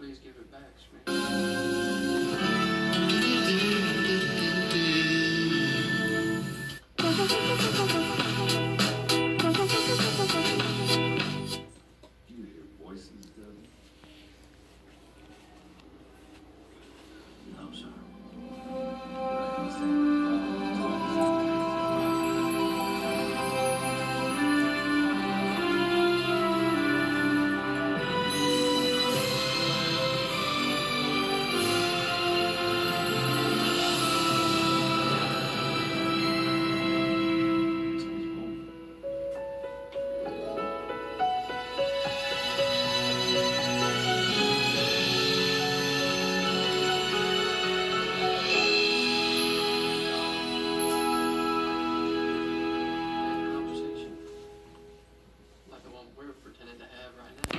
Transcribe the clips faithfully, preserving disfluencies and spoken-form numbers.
Please give it back, Smith. You hear voices, Doug? No, sir. I understand. Conversation like the one we're pretending to have right now.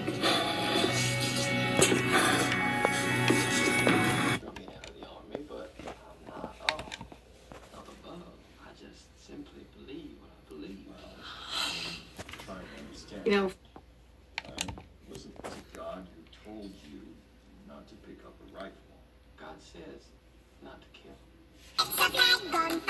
I'm being out of the army, but I'm not oh, not above. I just simply believe what I believe. Well, I'm trying to understand. You know, Um, was it, was it God who told you not to pick up a rifle? God says not to kill. It's a bad gun.